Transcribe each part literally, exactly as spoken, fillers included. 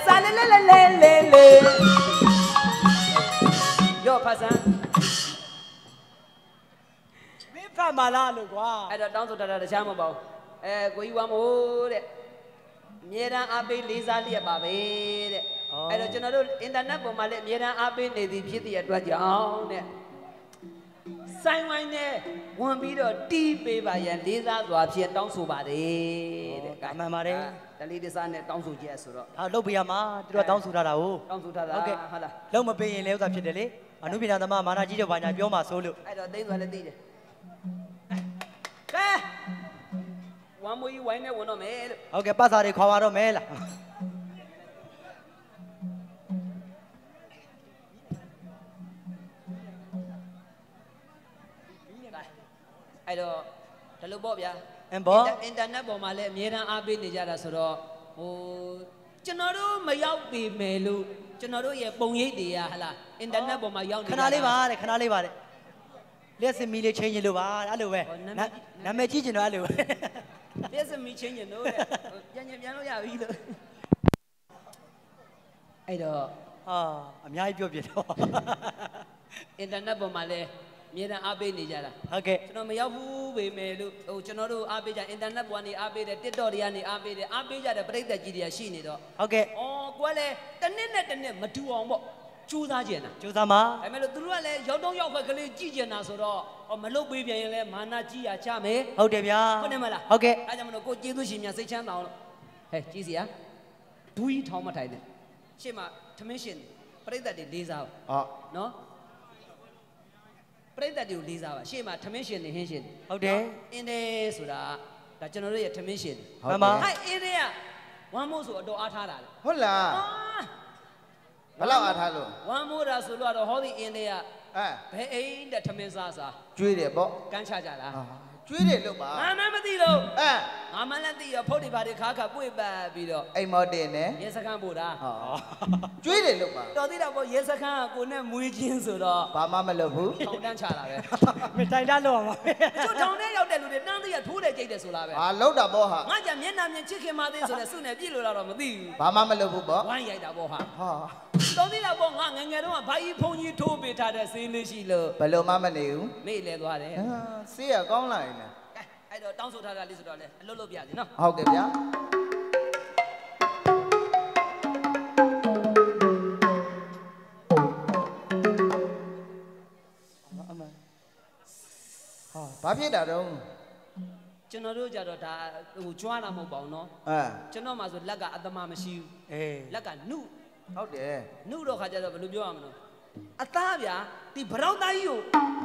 sa le le le le le le yo ဖတ်စမ်းမင်းဖတ်မလားလို့ကွာအဲ့တော့တောင်းဆိုတာတခြားမပေါ့အဲကိုကြီးဝမ်းမို့တဲ့အမြဲတမ်းအားပေးလေးစားလျက်ပါပဲတဲ့အဲ့တော့ကျွန်တော်တို့အင်တာနက်ပေါ်မှာလည်းအမြဲတမ်းအားပေးနေသည်ဖြစ်တဲ့အတွက်ကြောင့်တဲ့ဆိုင်ဝိုင်းနဲ့ဝင်ပြီးတော့တီးပေးပါရန်လေးစားစွာဖြင့်တောင်းဆိုပါတယ်တဲ့။မှန်ပါတယ်။တလေးတစားနဲ့တောင်းဆိုကြဆိုတော့ဟာလုတ်ပေးရမှာသူတို့တောင်းဆိုထားတာဟုတ်တောင်းဆိုထားတာဟုတ်ကဲ့ဟုတ်လားလုံမပေးရင်လည်းဥစ္စာဖြစ်တယ်လေအနုပညာသမားမာနာကြီးတော့ဘာညာပြောမှာဆိုလို့အဲ့တော့သိသွားလည်းသိတယ်ကဲဝမ်းမွေးဝိုင်းနဲ့ဝင်တော့မယ်လို့ဟုတ်ကဲ့ပတ်စာတွေခွာပါတော့မယ်လားအဲ့တော့ဒါလို့ပေါ့ဗျာအင်းပေါ့အင်တာနက်ပေါ်မှာလည်းအမြဲတမ်းအားပေးနေကြတာဆိုတော့ဟိုကျွန်တော်တို့မရောက်ပြီမယ်လို့ကျွန်တော်တို့ရဲ့ပုံရိပ်တွေကဟလာအင်တာနက်ပေါ်မှာရောက်နေခဏလေးပါတဲ့ခဏလေးပါတဲ့လက်စမီလေးချင်းရင်လို့ပါအဲ့လိုပဲနာမည်ကြီးကျင်တော့အဲ့လိုလက်စမီချင်းရင်လို့ပြန်ပြန်ပြန်လို့ရပြီလို့အဲ့တော့ဟာအများကြီးပြောပြတော့အင်တာနက်ပေါ်မှာလည်းအမြဲတမ်းအားပေးနေကြတာဟုတ်ကဲ့ကျွန်တော်မရောက်ဘူးပေမဲ့လို့ဟိုကျွန်တော်တို့အားပေးကြအင်တာနက်ပေါ်ကနေအားပေးတယ် TikTok တွေကနေအားပေးတယ်အားပေးကြတဲ့ပရိသတ်ကြီးတွေကရှိနေတော့ဟုတ်ကဲ့အော်ကိုကလည်းတစ်နှစ်နဲ့တစ်နှစ်မတူအောင်ပေါ့ကြိုးစားကြတာကြိုးစားမှာဒါပေမဲ့လို့သူတို့ကလည်းရောက်တော့ရောက်ခွက်ကလေးကြည့်ကြတာဆိုတော့အော်မလုပ်ပေးပြန်ရင်လည်းမာနကြီးရချမယ်ဟုတ်တယ်ဗျာဟုတ်တယ်မလားဟုတ်ကဲ့အဲကြောင့်မလို့ကိုကျေးဇူးရှင်များစိတ်ချမ်းသာအောင်လို့ဟဲ့ကြည့်စီရဒူးကြီးထောင်းမထိုင်နဲ့ရှေ့မှာထမင်းရှင်ပရိသတ်တွေလေးစားဟုတ်နော်ပရိသတ်တွေကိုလေးစားပါရှေ့မှာထမင်းရှင်နေဟင်းရှင်ဟုတ်တယ်အင်းတယ်ဆိုတာဒါကျွန်တော်တို့ရဲ့ထမင်းရှင်ဟုတ်ပါဟဲ့အင်းတယ်ကဝမ်းမိုးဆိုအတော်အားထားတာလေဟုတ်လားဘယ်လောက်အားထားလို့ဝမ်းမိုးတာဆိုတော့ဟောဒီအင်းတယ်ကအဲဘယ်အိမ်တဲ့ထမင်းစားစားကျွေးတယ်ပေါ့ကန်းချကြတာကျွေးတယ်လို့ပါငါမှမသိလို့အဲငါမှလည်းသိရဖုတ်တွေပါတွေခါခါပွေ့ပတ်ပြီးတော့အိမ်မော်တင်နေရဲစခန်းပို့တာဟောကျွေးတယ်လို့ပါတော်သေးတာပေါ့ရဲစခန်းကကိုနဲ့မွေးချင်းဆိုတော့ဘာမှမလုပ်ဘူးထောင်တန်းချတာပဲမတိုင်တလို့ပါကျွတ်ထောင်ထဲရောက်တဲ့လူတွေတန်းသေးရထိုးတယ်ကြိတ်တယ်ဆိုလားပဲဟာလောက်တာပေါ့ဟာငါကြမျက်နှာမြင်ချစ်ခင်မသေးဆိုလဲစုနဲ့ပြည့်လို့တော့မသိဘူးဘာမှမလုပ်ဘူးပေါ့ဝိုင်းရိုက်တာပေါ့ဟာဟာတော်သေးတာပေါ့ငါငငယ်တော့ဘာကြီးဖုန်ကြီးထိုးပေးထားတဲ့ဆေးလေးရှိလို့ဘယ်လိုမှမနေဘူးမေ့လဲသွားတယ်ဆေးရကောင်းလာရင်လည်းအဲ့တော့တောင်းဆိုထားတာလေးဆိုတော့လေအလုပ်လုပ်ပြစီနော်ဟုတ်ကဲ့ဗျာဟာဘာဖြစ်တာတော့ကျွန်တော်တို့ကြတော့ဒါဟိုကြွားတာမဟုတ်ပါဘူးနော်အဲကျွန်တော်မှဆိုလက်ကအသမမရှိဘူးအေးလက်ကနုဟုတ်တယ်နုတော့ခါကြတော့ဘယ်လိုပြောရမလဲအသားဗျာဒီဘရောင်းသားကြီးကို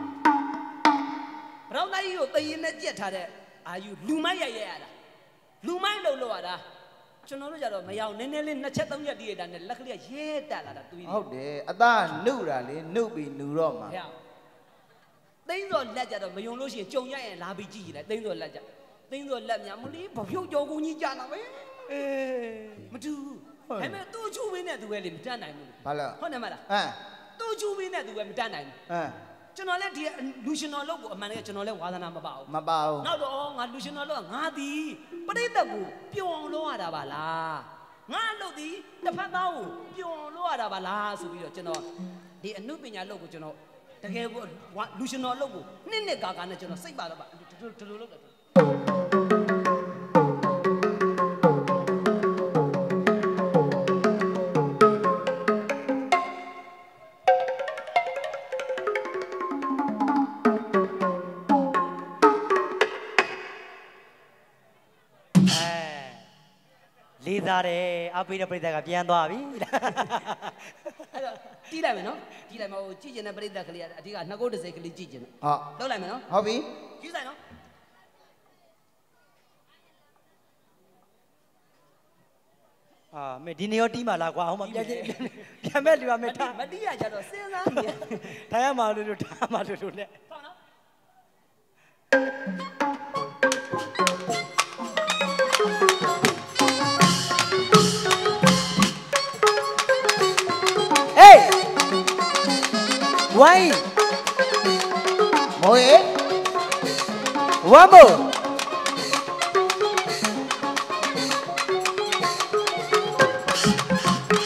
ဘရောင်းသားကြီးကိုတရင်နဲ့ကြက်ထားတဲ့အာယူလူမိုက်ရရရတာလူမိုက်လို့လို့ရတာကျွန်တော်တို့ကြတော့မရောက်နည်းနည်းလေးနှစ်ချက်သုံးချက်တည်းရတာနဲ့လက်ကလေးရဲတက်လာတာတွေးဟုတ်တယ်အသားနှုတ်တာလေနှုတ်ပြီးနှူတော့မှာသိန်းစော်လက်ကြတော့မယုံလို့ရှိရင်ကြုံရရင်လာပြီးကြည့်ကြည့်လိုက်သိန်းစော်လက်ကြသိန်းစော်လက်များမလေးဘဖြုတ်ကြောကုန်ကြီးကြာတာပဲအေးမတူဘူးဒါပေမဲ့သူ့ချူဝင်းနဲ့သူပဲလေမတတ်နိုင်ဘူးဘာလဲဟုတ်တယ်မလားအဲသူ့ချူဝင်းနဲ့သူပဲမတတ်နိုင်ဘူးအဲကျွန်တော်လည်းဒီလူရှင်တော်လုပ်ကိုအမှန်တကယ်ကျွန်တော်လည်းဝါသနာမပါဘူးမပါဘူးနောက်တော့ငါလူရှင်တော်လုပ်ငါသည်ပရိသတ်ကိုပျော်အောင်လုပ်ရတာပါလားငါလုပ်သည်တစ်ဖက်သားကိုပျော်အောင်လုပ်ရတာပါလားဆိုပြီးတော့ကျွန်တော်ဒီအနုပညာလုပ်ကိုကျွန်တော်တကယ်လူရှင်တော်လုပ်ကိုနှစ်နှစ်ကာကာနဲ့ကျွန်တော်စိတ်ပါတော့ပါဒီလိုလုပ်တယ်လေးစားတယ်အပိတဲ့ပြိတ္တကပြန်သွားပြီအဲ့တော့တီးလိုက်မယ်နော်တီးလိုက်မှာဟိုကြည့်ကျင်တဲ့ပြိတ္တကလေးကအဓိကနှစ်ကုတ်တစ်စိတ်ကလေးကြည့်ကျင်တယ်ဟုတ်လောက်လိုက်မယ်နော်ဟုတ်ပြီကြည့်ဆိုင်နော်အာမေဒီနေရောတီးမှလားကွာဟိုမှာပြန်ပြန်မဲ့လူကမေထားမတီးရကြတော့စဉ်းစားနေထားရမှာလို့လို့ထားမှာလို့လို့နဲ့ဟုတ်နော်ဝိုင်းမိုးရေဝမ်းမို့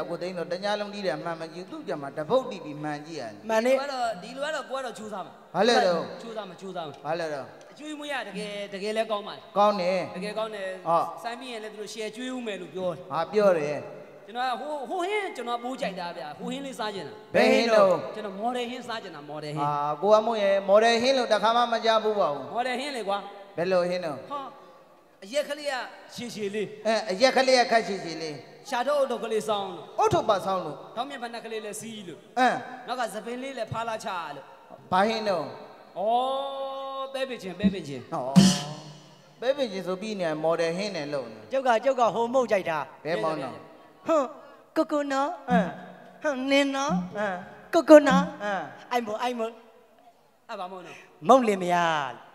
ကိုသိန်းတော့တညာလုံးတီးတယ်မှန်မကြည့်သူ့ကြမှာတပုတ်တီးပြီးမှန်ကြည့်ရတယ်မှန်နေတော့ဒီလိုကတော့ကိုကတော့ချူစားမှာဘာလဲတော့ချူစားမှာချူစားမှာဘာလဲတော့အကျွေးမွေးရတကယ်တကယ်လဲကောင်းပါလေကောင်းတယ်တကယ်ကောင်းတယ်စိုင်းပြီးရင်လည်းသူတို့ share ကျွေးဦးမယ်လို့ပြောတယ်ဟာပြောတယ်ကျွန်တော်ဟိုဟိုဟင်းကျွန်တော်ပိုးကြိုက်တာဗျာဟိုဟင်းလေးစားကျင်တာဘယ်ဟင်းတော့ကျွန်တော် model ဟင်းစားကျင်တာ model ဟင်းဟာကိုကမို့ရဲ့ model ဟင်းလို့တခါမှမကြားဘူးပါဘူး model ဟင်းလေကွာဘယ်လိုဟင်းတော့ဟာအရက်ကလေးကရှည်ရှည်လေးအဲအရက်ကလေးကခက်ရှည်ရှည်လေးရှာတော့အုတ်တော့ကလေးစောင်းလို့အုတ်ထုတ်ပါစောင်းလို့တောင်းမြတ်ဖဏကလေးလည်းစီးလို့အမ်နောက်ကသပင်လေးလည်းဖားလာချလို့ဘာဟင်းတော့ဩပဲပင်ချင်းပဲပင်ချင်းဟောပဲပင်ချင်းဆိုပြီးနေ model ဟင်းနဲ့လုံနေကျုပ်ကကျုပ်ကဟိုမုတ်ကြိုက်တာဘယ်မောင်းတော့ဟွန်းကိုကိုနော်အမ်ဟွန်းနင်းနော်အမ်ကိုကိုနော်အမ်အိုင်မို့အိုင်မို့အဲ့ဘာမုန်းနော်မုတ်လင်မရ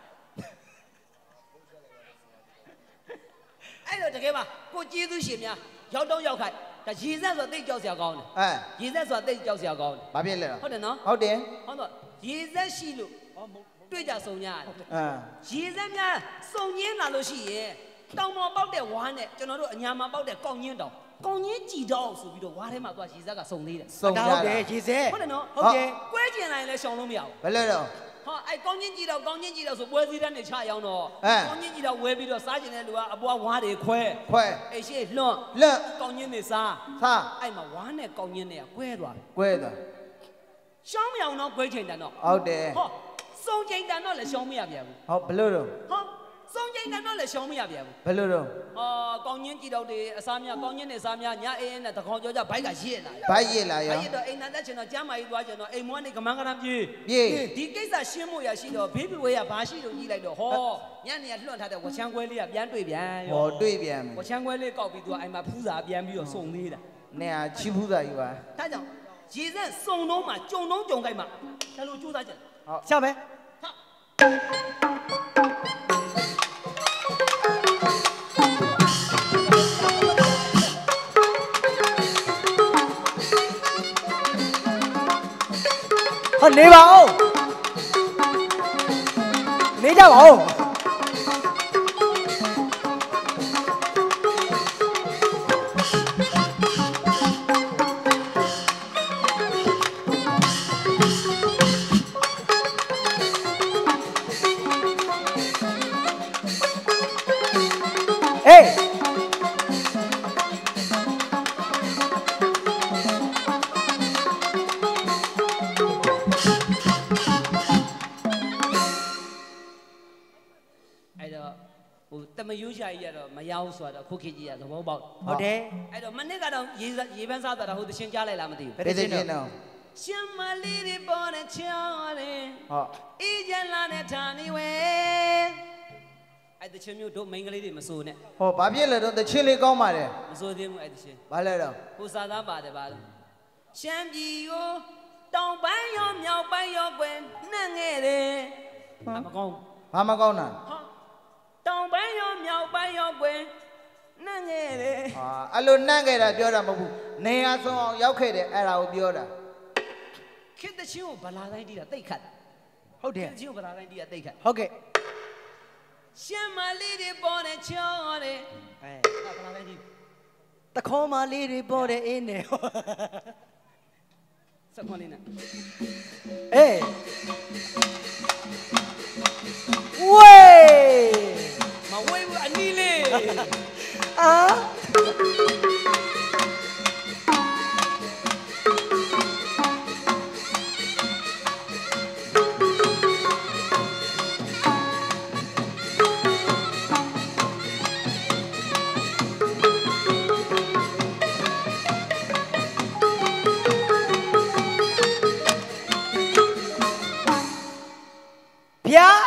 အဲ့တော့တကယ်ပါကိုကျေးဇူးရှင်များရောက်တော့ရောက်ခိုက်ဒါရေဆက်ဆိုတိတ်ကြောက်စရာကောင်းတယ်အဲရေဆက်ဆိုတိတ်ကြောက်စရာကောင်းတယ်ဘာဖြစ်လဲဟုတ်တယ်နော်ဟုတ်တယ်ဟုတ်တော့ရေဆက်ရှိလို့တွေ့ကြဆုံကြရတယ်အဲရေဆက်များစုံညင်းလာလို့ရှိရင်တောင်ပေါ်ပေါက်တဲ့ဝါးနဲ့ကျွန်တော်တို့အညာမှာပေါက်တဲ့ကောင်းညင်းတောင်ကောင်းညင်းကြည်တော့ဆိုပြီးတော့ဝါးထဲမှာသွားရေဆက်ကစုံသေးတယ်စုံကြတယ်ရေဆက်ဟုတ်တယ်နော်ဟုတ်တယ်ကွဲကျင်လာရင်လည်းရှောင်လို့မရဘူးဘယ်လဲတော့ဟာအဲ့ကောင်းချင်းကြည့်တော့ကောင်းချင်းကြည့်တော့ဆိုပွဲစည်းတန်းနဲ့ချရောင်းတော့ကောင်းချင်းကြည့်တော့ဝဲပြီးတော့စားကျင်တဲ့လူကအပွားဝါးတွေခွဲခွဲအဲ့ရှိလွန့်လွန့်ကောင်းချင်းတွေစားစားအဲ့မှာဝါးနဲ့ကောင်းချင်းတွေကကွဲသွားတယ်ကွဲသွားရှောင်းမရအောင်တော့ကွဲချိန်တန်တော့ဟုတ်တယ်ဟောစုံချိန်တန်တော့လည်းရှောင်းမရပြန်ဘူးဟုတ်ဘယ်လိုတော့ဟောစုံချိန်တန်တော့လည်းရှောင်းမရပြန်ဘူးဘယ်လိုတော့ဟာကောင်းချင်းကြည့်တော့တွေအစားများကောင်းချင်းတွေစားများညအေးအေးနဲ့တကောင်ကြောကြဘိုက်ကရစ်လာဘိုက်ရစ်လာရောဘိုက်ရစ်တော့အိမ်နန်းတက်ချင်တော့ကျမ်းမာရေးသွားချင်တော့အိမ်မွန်းနေကမန်းကရမ်းပြေးပြေးဒီကိစ္စရှင်းဖို့ရရှိတော့ဘေးဘီဝဲရဘာရှိလို့ကြီးလိုက်တော့ဟောညနေကလွှတ်ထားတဲ့ဝချမ်းခွဲလေးကပြန်တွေ့ပြန်ရောဟောတွေ့ပြန်ဝချမ်းခွဲလေးကောက်ပြီးသူကအိမ်မှာဖူးစာပြန်ပြီးတော့စုံသေးတာနေဟာချီဖူးစာယူပါဒါကြောင့်ရေဆက်စုံတော့မှကြုံတော့ကြုံကြိုက်မှဒါလိုကြိုးစားကြဟုတ်ရှာမယ်ဟောနေပါဦးနေကြပါဦးမယူရှာကြီးရတော့မရောက်ဆိုတော့ခုခေတ်ကြီးကသဘောပေါက်ဟုတ်တယ်အဲ့တော့မနစ်ကတော့ရေရေပန်းစားတာဟိုတရှင်ကြားလိုက်လားမသိဘူးဘယ်တရှင်တော့ရှင်မလေးတွေပေါ်တဲ့ချောင်းတယ်ဟုတ်အေးချမ်းလာတဲ့ဌာနေဝဲအဲ့တရှင်မျိုးတို့မိန်းကလေးတွေမစိုးနဲ့ဟောဘာဖြစ်လဲတော့တရှင်လေးကောင်းပါတယ်မစိုးသေးဘူးအဲ့တရှင်ဘာလဲတော့ဟိုစားသားပါတယ်ပါလို့ရှမ်းပြည်ကိုတောင်ပိုင်းရောမြောက်ပိုင်းရောကွယ်နှံ့ခဲ့တယ်အမကောင်းဘာမကောင်းတာဟာတောင်ပိုင်းရောမြောက်ပိုင်းရောကွယ်နှံ့ခဲ့တယ်ဟာအဲ့လိုနှံ့ခဲ့တာပြောတာမဟုတ်ဘူးနေရာဆုံးအောင်ရောက်ခဲ့တယ်အဲ့ဒါကိုပြောတာခေတ္တချင်းကိုဗလာတိုင်းတီးတာတိတ်ခတ်ဟုတ်တယ်ခေတ္တချင်းကိုဗလာတိုင်းတီးတာတိတ်ခတ်ဟုတ်ကဲ့ရှမ်းမလေးတွေပေါ်တဲ့ချောင်းတယ်အဲဗလာတိုင်းတီးတခေါ်မလေးတွေပေါ်တဲ့အင်းနဲ့စက်ခွန်လေးနဲ့အေးဝေးမဝေးဘူးအနီးလေးအာဗျာ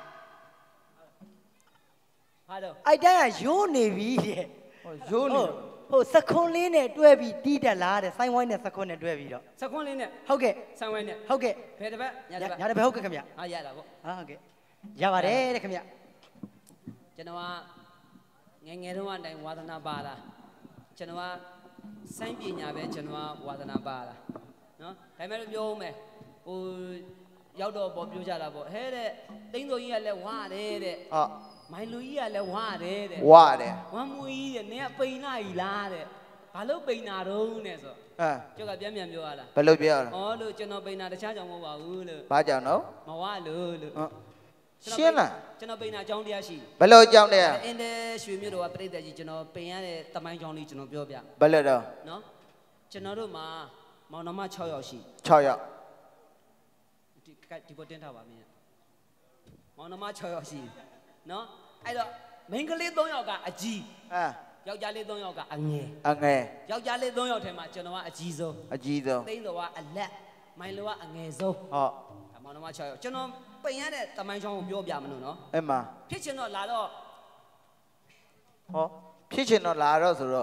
အိုက်တန်းကရိုးနေပြီတဲ့ဟိုရိုးနေဟိုစခွန်းလေးနဲ့တွဲပြီးတီးတက်လာတဲ့ဆိုင်းဝိုင်းနဲ့စခွန်းနဲ့တွဲပြီးတော့စခွန်းလေးနဲ့ဟုတ်ကဲ့ဆိုင်းဝိုင်းနဲ့ဟုတ်ကဲ့ဘယ်တစ်ပတ်ညတစ်ပတ်ညတစ်ပတ်ဟုတ်ကဲ့ခင်ဗျဟာရတာပေါ့ဟာဟုတ်ကဲ့ရပါတယ်တဲ့ခင်ဗျကျွန်တော်ကငယ်ငယ်တုန်းကအတိုင်းဝါသနာပါတာကျွန်တော်ကစိုင်းပညာပဲကျွန်တော်ကဝါသနာပါတာနော်ဒါပေမဲ့ပြောဦးမယ်ဟိုရောက်တော့ပေါ်ပြောကြတာပေါ့ဟဲတဲ့တိန်းတော်ကြီးကလည်းဝါတယ်တဲ့ဟုတ်မိုင်လူကြီးကလည်းဝါတယ်တဲ့ဝါတယ်ဝမ်းမူကြီးတဲ့နင်ကပိန်လာကြီးလားတဲ့ဘာလို့ပိန်နာတော့နဲ့ဆိုအာကျောက်ကပြန်ပြန်ပြောရလားဘယ်လိုပြောရလဲဩလို့ကျွန်တော်ပိန်နာတခြားကြောင့်မဟုတ်ပါဘူးလို့ဘာကြောင့်တော့မဝလို့လို့ရှင်းလားကျွန်တော်ပိန်နာအကြောင်းတရားရှိဘယ်လိုကြောင့်လဲအင်းတဲ့ရွှေမြို့တော်ကပြိတ္တကြီးကျွန်တော်ပိန်ရတဲ့တမိုင်းကြောင်းလေးကျွန်တော်ပြောပြဘယ်လိုတော့နော်ကျွန်တော်တို့မှာမောင်နှမ6ယောက်ရှိ 6ယောက်ဒီဒီပေါ်တင်ထားပါမင်းမောင်နှမ6ယောက်ရှိနော်အဲ့တော့မိန်းကလေး3ယောက်ကအကြီးအာယောက်ျားလေး3ယောက်ကအငယ်အငယ်ယောက်ျားလေး3ယောက်ထဲမှာကျွန်တော်ကအကြီးဆုံးအကြီးဆုံးသိန်းတော်ကအလက်မိုင်လောကအငယ်ဆုံးဟောဒါမောင်နှမ6ယောက်ကျွန်တော်ပိန်ရတဲ့တမိုင်းချောင်းကိုပြောပြမလို့နော်အဲ့မှာဖြစ်ချင်တော့လာတော့ဟောဖြစ်ချင်တော့လာတော့ဆိုတော့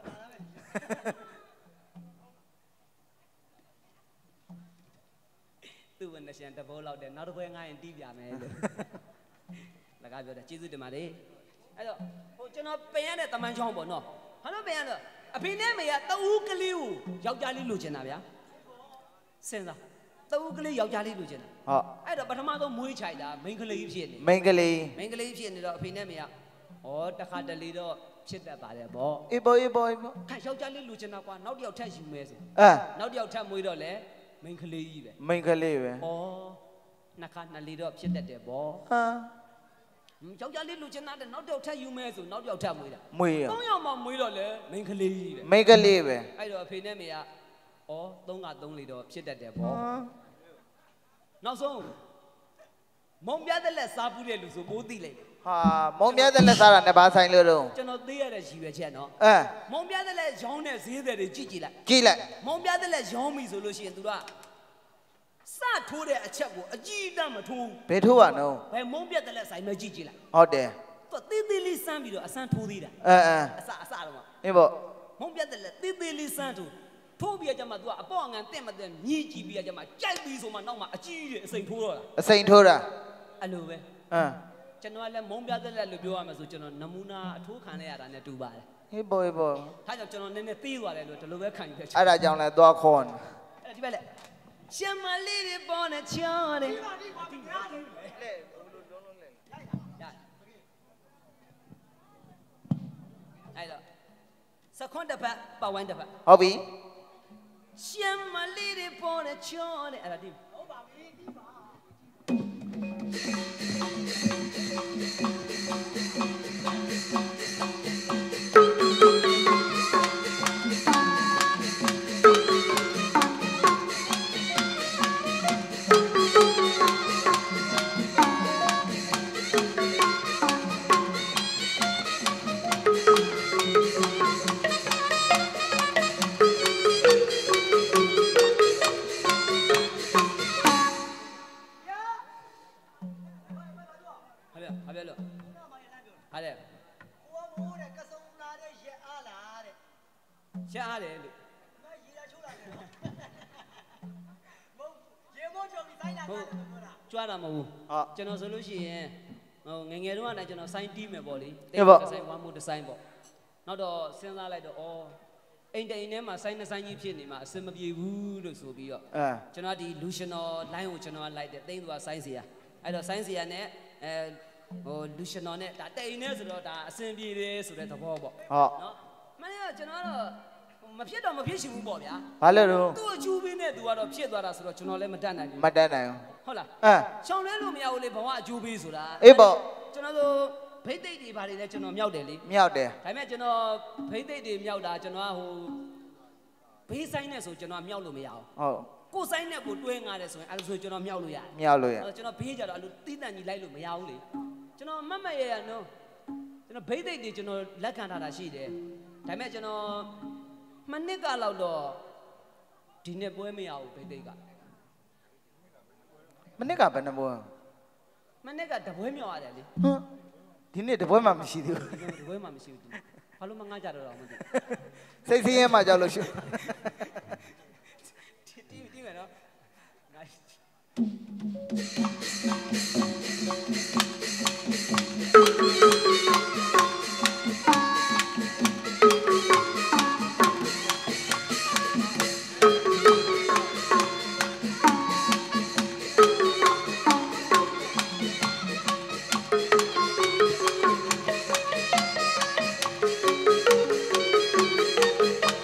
သူ့ဝနဲ့ရှန်တဘောလောက်တယ်နောက်တစ်ပွဲငားရင်တီးပြမယ်လို့လကားပြောတယ်ကျေးဇူးတင်ပါတယ်အဲ့တော့ဟိုကျွန်တော်ပိန်ရတဲ့တမိုင်းချောင်းပေါ့နော်ဘာလို့ပိန်ရတော့အဖေနဲ့မေကတအူးကလေးကိုယောက်ျားလေးလိုချင်တာဗျာစဉ်းစားတအူးကလေးယောက်ျားလေးလိုချင်တာဟောအဲ့တော့ပထမဆုံးမွေးချိုက်တာမိန်းကလေးဖြစ်နေမိန်းကလေးမိန်းကလေးဖြစ်နေတော့အဖေနဲ့မေကဩတခါတလေတော့ဖြစ်တတ်ပါတယ်ဗောအေးပေါ်အေးပေါ်အေးပေါ်ခါယောက်ျားလေးလိုချင်တာကွာနောက်တစ်ယောက်ထပ်ယူမယ်ဆိုအာနောက်တစ်ယောက်ထပ်မွေးတော့လေမိန်းကလေးကြီးပဲမိန်းကလေးပဲဩနှစ်ခါနှစ်လေတော့ဖြစ်တတ်တယ်ဗောဟာယောက်ျားလေးလိုချင်တာတဲ့နောက်တစ်ယောက်ထပ်ယူမယ်ဆိုနောက်တစ်ယောက်ထပ်မွေးတာမွေးရသုံးယောက်မှမွေးတော့လေမိန်းကလေးကြီးပဲမိန်းကလေးပဲအဲ့တော့အဖေနဲ့မေကဩသုံးကသုံးလေတော့ဖြစ်တတ်တယ်ဗောဟာနောက်ဆုံးမုံပြတဲ့လက်စားပူးတဲ့လူဆိုမိုးသိလိုက်တယ်ဟာမုံမြတ်တဲ့လက်စားတာနဲ့ဘာဆိုင်လို့တော့ကျွန်တော်သိရတဲ့ရည်ရွယ်ချက်နော်အဲမုံပြတဲ့လက်ရောင်းတဲ့ဈေးတွေကြည့်ကြည့်လိုက်ကြည့်လိုက်မုံပြတဲ့လက်ရောင်းပြီဆိုလို့ရှိရင်သူကစထိုးတဲ့အချက်ကိုအကြည့်တတ်မထိုးဘယ်ထိုးပါနော်ဘယ်မုံပြတဲ့လက်ဆိုင်မကြည့်ကြည့်လိုက်ဟုတ်တယ်သူသေးသေးလေးစမ်းပြီးတော့အစမ်းထိုးသေးတာအဲအဲအစအစတော့အေးပေါ့မုံပြတဲ့လက်သေးသေးလေးစမ်းထိုးထိုးပြီးကြမှာ तू ကအပေါ့အငံတင့်မတဲ့မြည်ကြည့်ပြီးကြမှာကြိုက်ပြီးဆိုမှနောက်မှအကြီးကြီးအစိမ်ထိုးတော့တာအစိန်ထိုးတာအဲ့လိုပဲအမ်ကျွန်တော်ကလည်းမုံပြတဲ့လက်လို့ပြောရမယ်ဆိုကျွန်တော်နမူနာအထိုးခံရတာနဲ့တူပါတယ်ဟေးပေါ်ဟေးပေါ်ဒါကြောင့်ကျွန်တော်နည်းနည်းသေးသွားတယ်လို့ဒီလိုပဲခံယူခဲ့ချင်အဲ့ဒါကြောင့်လဲသွားခေါ်နေအဲ့ဒီပဲလေရှမ်းမလေးတွေပေါ်နေချောတယ်အဲ့တော့စခွန်တစ်ဖက်ပတ်ဝိုင်းတစ်ဖက်ဟုတ်ပြီရှမ်းမလေးတွေပေါ်နေချောတယ်အဲ့ဒါဒီဟုတ်ပါပြီဒီပါရှမ်းအားတယ်လို့ရေလာချိုးလာတယ်မဟုတ်ရေမောချုံပြီးဆိုင်လာတာကြွားတာမဟုတ်ဘူးကျွန်တော်ဆိုလို့ရှိရင်ဟိုငငယ်တုန်းကလည်းကျွန်တော်စိုင်းတီးမယ်ပေါ့လေတစ်ဆိုင်ဝမ်းမို့တစ်ဆိုင်ပေါ့နောက်တော့စဉ်းစားလိုက်တော့ဩအိမ်တိန်ထဲမှာစိုင်းနှစ်ဆိုင်ကြီးဖြစ်နေမှာအစင်မပြေဘူးလို့ဆိုပြီးတော့အဲကျွန်တော်ဒီ Lutional line ကိုကျွန်တော်လိုက်တယ်တိမ့်သူကစိုင်းစီယာအဲ့တော့စိုင်းစီယာနဲ့အဲဟို Lutional နဲ့ဒါတိန်နဲ့ဆိုတော့ဒါအစင်ပြေတယ်ဆိုတဲ့သဘောပေါ့ဟုတ်နော်မင်းကကျွန်တော်ကတော့မဖြစ်တော့မဖြစ်ရှိဘူးပေါ့ဗျာဘာလဲတော့သူ့အချူပေးနဲ့သူကတော့ဖြစ်သွားတာဆိုတော့ကျွန်တော်လည်းမတတ်နိုင်ဘူးမတတ်နိုင်ဘူးဟုတ်လားအဲရှောင်းလဲလို့မရဘူးလေဘဝအချူပေးဆိုတာအေးပေါ့ကျွန်တော်တို့ဘိတ်သိက်တွေဘာတွေလဲကျွန်တော်မြောက်တယ်လေမြောက်တယ်ဒါပေမဲ့ကျွန်တော်ဘိတ်သိက်တွေမြောက်တာကျွန်တော်ကဟိုဘေးဆိုင်နဲ့ဆိုကျွန်တော်မြောက်လို့မရအောင်ဟုတ်ကိုယ်ဆိုင်နဲ့ကိုတွဲငားတယ်ဆိုရင်အဲ့လိုဆိုကျွန်တော်မြောက်လို့ရတယ်မြောက်လို့ရကျွန်တော်ဘေးကြတော့အဲ့လိုတီးတန့်ကြီးလိုက်လို့မရဘူးလေကျွန်တော်မတ်မတ်ရရနော်ကျွန်တော်ဘိတ်သိက်တွေကျွန်တော်လက်ခံထားတာရှိတယ်ဒါပေမဲ့ကျွန်တော်မနစ်ကလောက်တော့ဒီနေ့ပွဲမရဘူးဘိတ်သိက်ကမနစ်ကဘယ်နှပွဲမနစ်ကတပွဲမြောက်ရတယ်လေဟမ်ဒီနေ့တပွဲမှမရှိသေးဘူးတပွဲမှမရှိဘူးဘာလို့မငားကြတော့တော့မသိစိတ်ဆင်းရဲမှကြောက်လို့ရှိတီးတီးမယ်နော်ငါ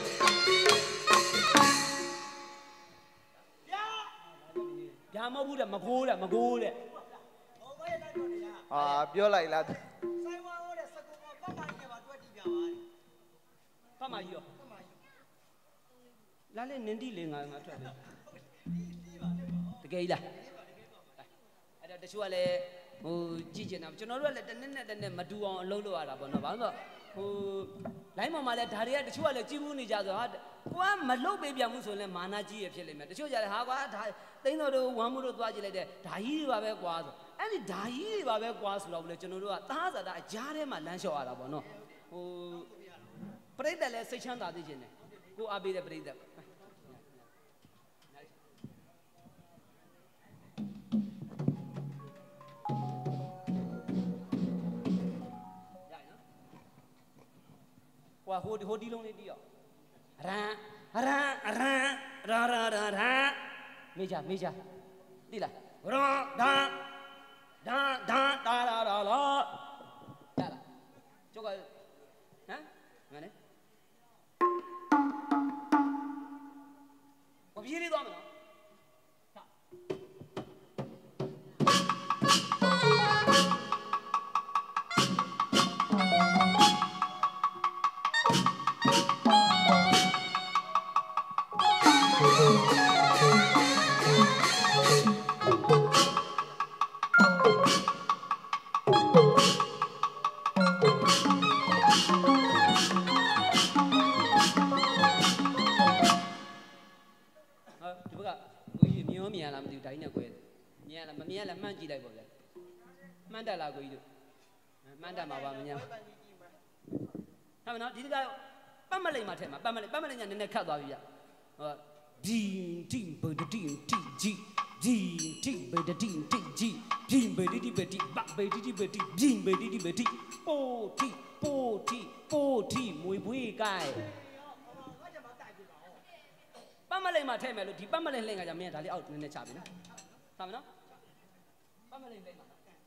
ဒါမဟုတ်ဘူးတဲ့မကိုးတဲ့မကိုးတဲ့ဟာပြောလိုက်လားဆိုင်ဝါဟိုတဲ့စကူကပတ်မိုင်းနဲ့ပါတွက်ကြည့်ပြပါတဲ့ပတ်မကြီးရောလာလေနင်းတိလေငါငါထွက်ပြီတကယ်ကြီးလားအဲ့တော့တချို့ကလည်းဟိုကြည့်ချင်တာကျွန်တော်တို့ကလည်းတနက်နဲ့တနက်မတူအောင်အလုပ်လုပ်ရတာပေါ့နော်ဘာလို့ဟိုလိုင်းပေါ်မှာလည်းဒါတွေကတချို့ကလည်းကြည့်မှုနေကြဆိုဟာကိုကမလုပ်ပေးပြန်မှုဆိုရင်မာနာကြီးရဖြစ်လိမ့်မယ်တချို့ကြတယ်ဟာကွာဒါသိန်းတော်တို့ဝမ်းမှုတို့သွားကြည့်လိုက်တဲ့ဓာကြီးတွေပါပဲကွာဆိုအဲ့ဒီဓာကြီးတွေပါပဲကွာဆိုတော့လေကျွန်တော်တို့ကသားစားတာအကြားထဲမှာလမ်းလျှောက်ရတာပေါ့နော်ဟိုပရိသတ်လည်းစိတ်ချမ်းသာသိခြင်းတယ်ကိုအားပေးတဲ့ပရိသတ်ဟိုဟိုဟိုဒီလုံးလေးတီးရောရန်ရန်ရန်ရာရာရာရာမေချာမေချာတီးလားရောဒါဒါဒါဒါဒါဒါလောရလားကျုပ်ကဟမ်ငါနဲ့ဘာပြေးလေးသွားမလားကြည့်လိုက်ပေါ့ဗျာမှန်တက်လားကိုကြီးတို့မှန်တက်မှာပါမညာဟာမနော်ဒီတကပတ်မလိမ့်မှာထဲမှာပတ်မလိမ့်ပတ်မလိမ့်ညာနည်းနည်းခတ်သွားပြီဗျဟောဒီတိဘဒတိတိဂျီဒီတိဘဒတိတိဂျီဒီဘဒတိဘတိဘဘဒတိဘတိဂျီဘဒတိဘတိပိုတိပိုတိပိုတိမွေပွေးကိုင်ပတ်မလိမ့်မှာထဲမယ်လို့ဒီပတ်မလိမ့်လှင်ကကြမင်းဒါလေးအောက်နည်းနည်းချပြီနော်ဟာမနော်ပတ်မလိမ့်လိမ့်မှာ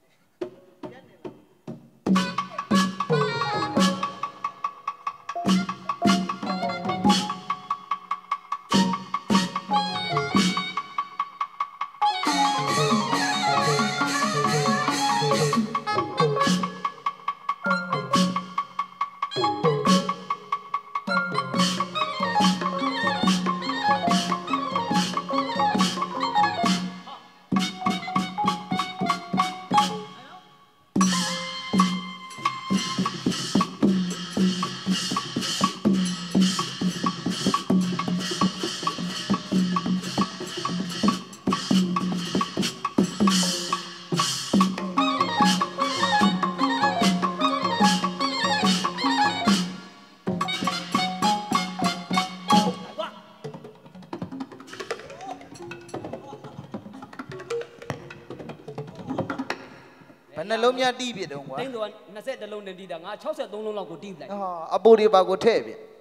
နှလုံးများတီးပြတုံးကွာတင်းတော်နှစ်ဆယ်တလုံးနဲ့တီးတာငါ၆၃လုံးလောက်ကိုတီးပလိုက်ဟာအပိုတွေပါကိုထည့်ပြ